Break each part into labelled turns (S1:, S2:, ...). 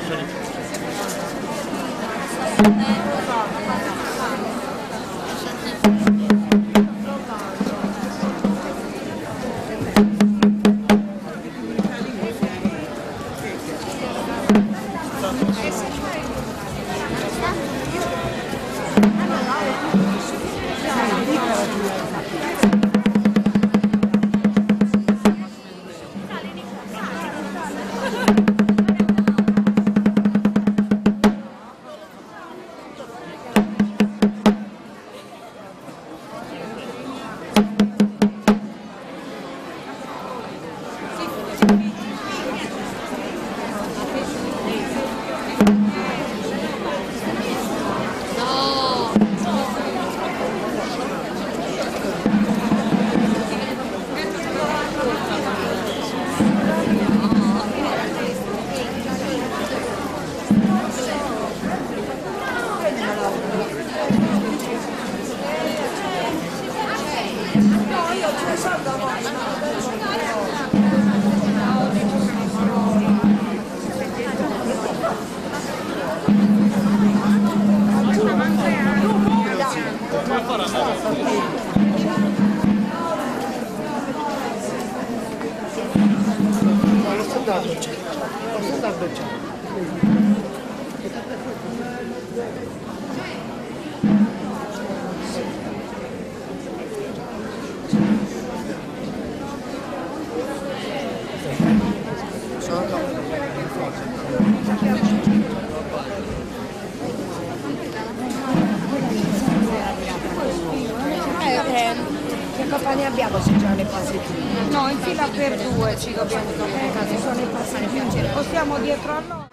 S1: Che compagnie abbiamo se già le passettine?
S2: No, in fila per due ci dobbiamo togliere.
S1: Sono i passettine.
S2: O stiamo dietro a loro?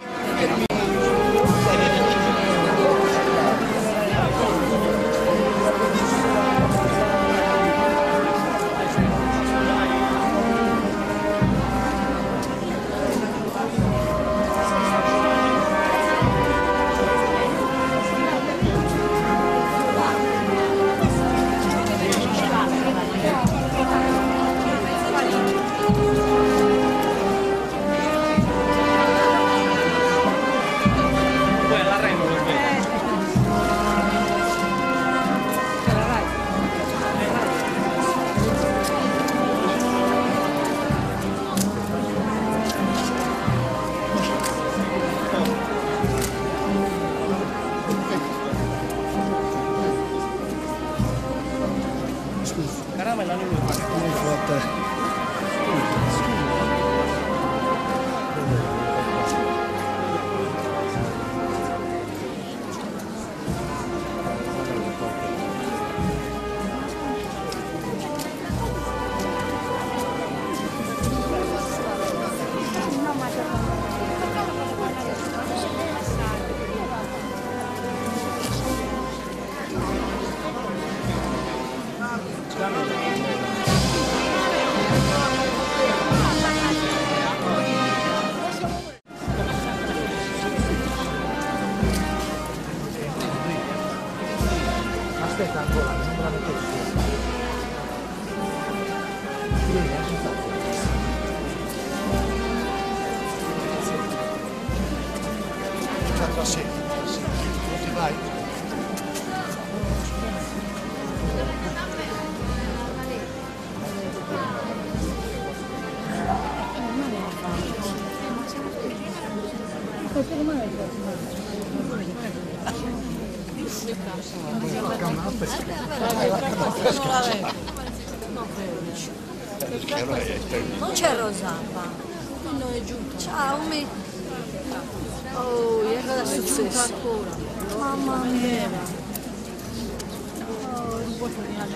S3: Caramella non mi fa.
S4: Aspetta ancora, non me la metto più. Sì, ti vai.
S1: Non c'è Rosapa. Ciao, oh, che cosa è successo? Mamma mia. Non può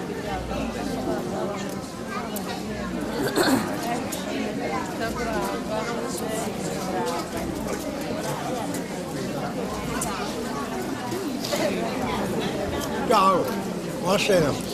S4: Ciao, buonasera.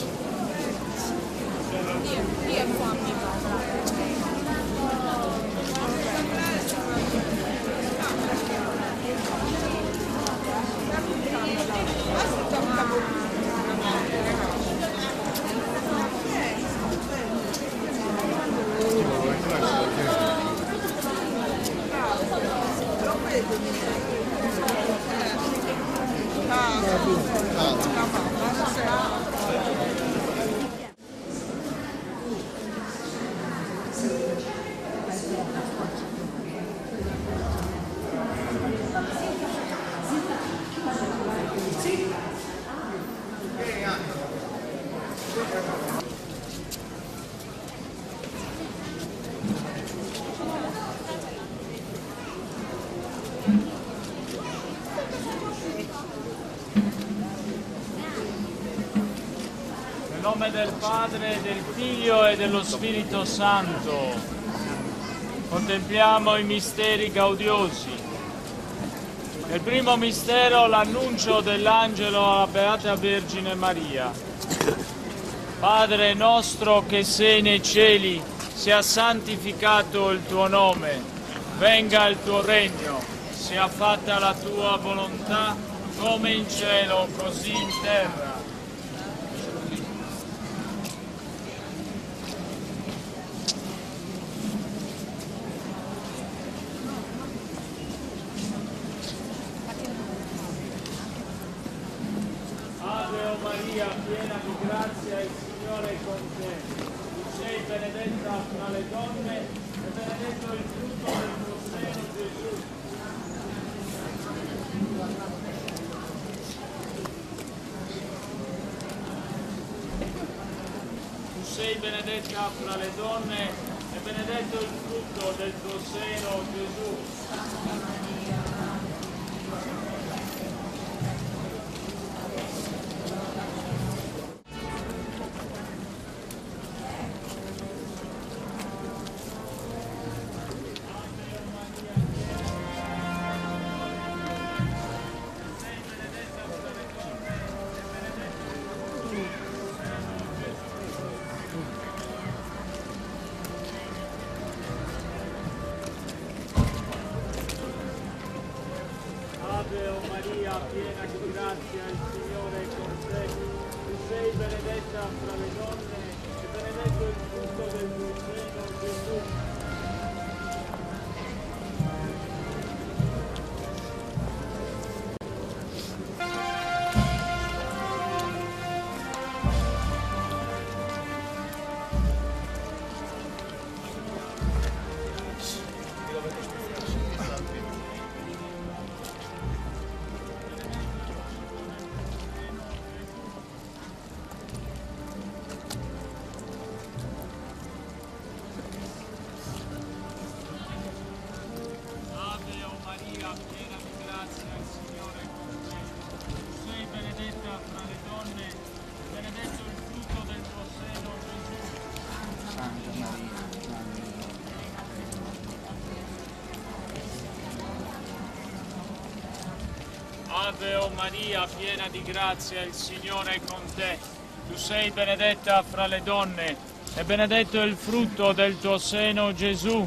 S5: Nel nome del Padre, del Figlio e dello Spirito Santo, contempliamo i misteri gaudiosi. Nel primo mistero l'annuncio dell'angelo alla Beata Vergine Maria. Padre nostro che sei nei cieli, sia santificato il tuo nome, venga il tuo regno, sia fatta la tua volontà, come in cielo, così in terra. Ave Maria, piena di grazia, il Signore è con te. Tu sei benedetta fra le donne e benedetto il frutto del tuo seno, Gesù. Tu sei benedetta fra le donne e benedetto il frutto del tuo seno, Gesù. Ave Maria, piena di grazia, il Signore è con te. Tu sei benedetta fra le donne e benedetto il frutto del tuo seno, Gesù. Maria, piena di grazia, il Signore è con te. Tu sei benedetta fra le donne, benedetto il frutto del tuo seno, Gesù.
S3: Santa Maria,
S5: Ave o Maria, piena di grazia, il Signore è con te. Tu sei benedetta fra le donne e benedetto il frutto del tuo seno, Gesù.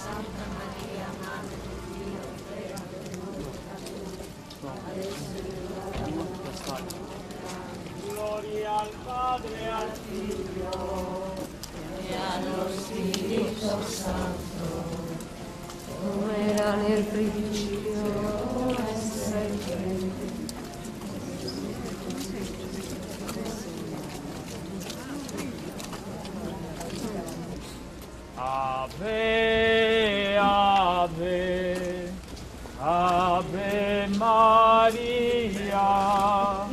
S5: Gloria al Padre e al Figlio
S6: e allo Spirito Santo, come era nel principio, ora e sempre.
S5: Ave, Ave, Ave Maria,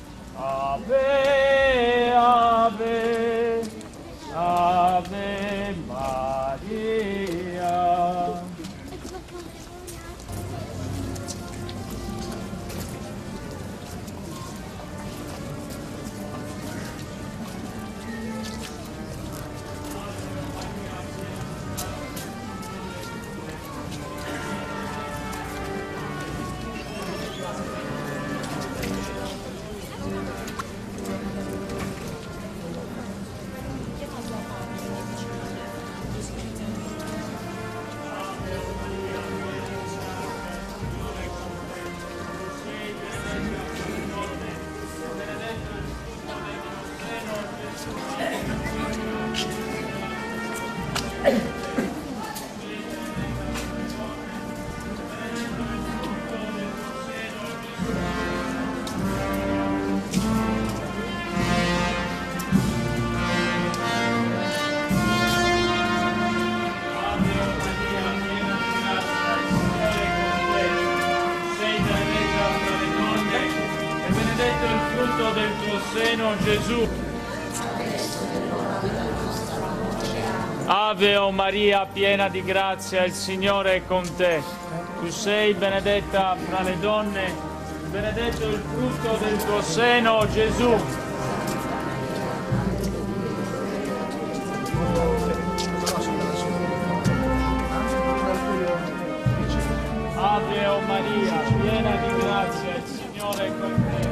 S5: Ave, Ave, Ave Maria. frutto del tuo seno, Gesù. Ave o Maria, piena di grazia, il Signore è con te. Tu sei benedetta fra le donne, benedetto il frutto del tuo seno, Gesù. Ave o Maria, piena di grazia, il Signore è con te.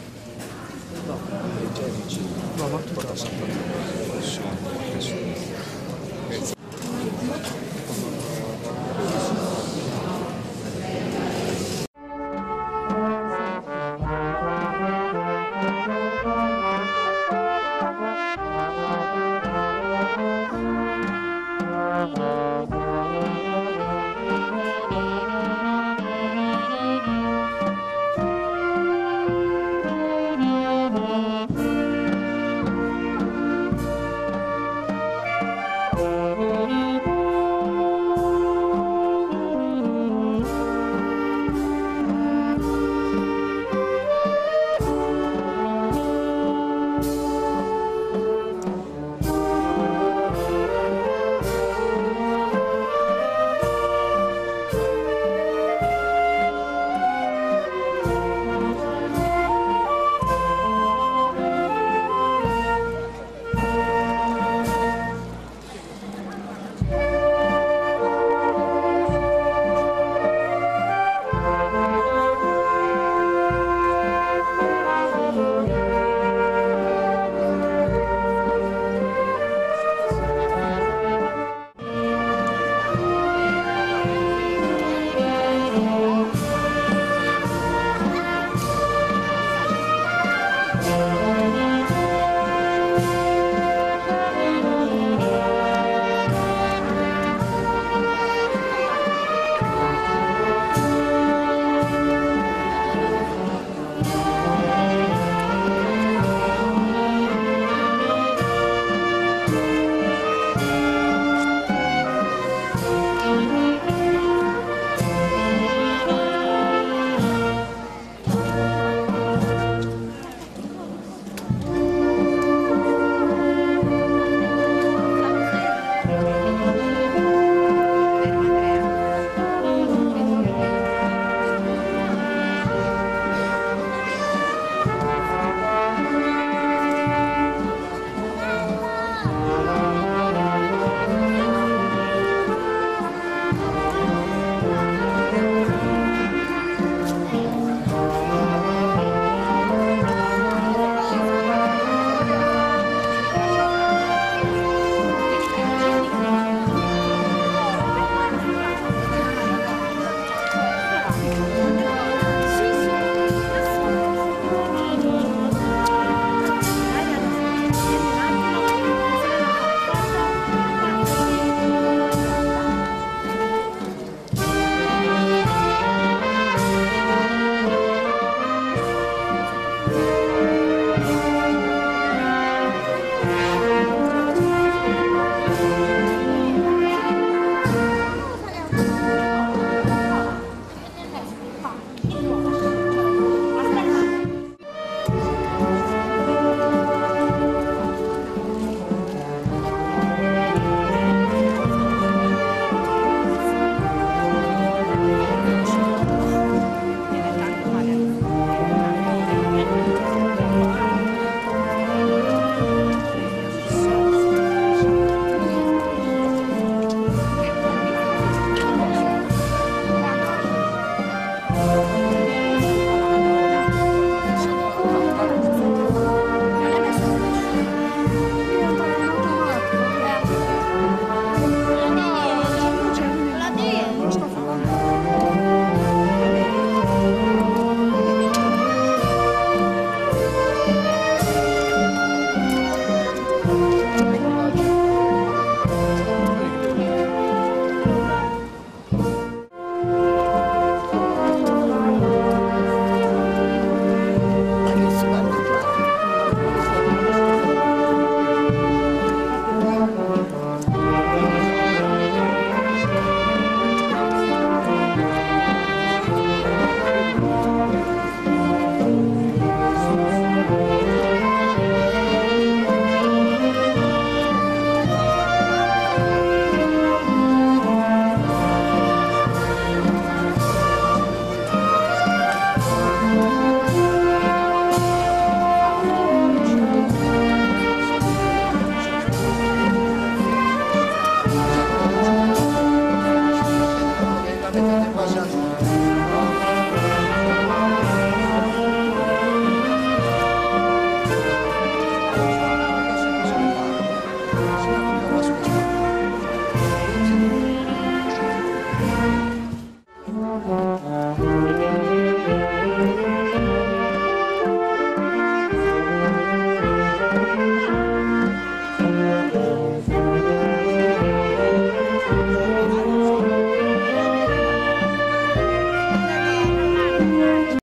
S4: No, ma tu cosa?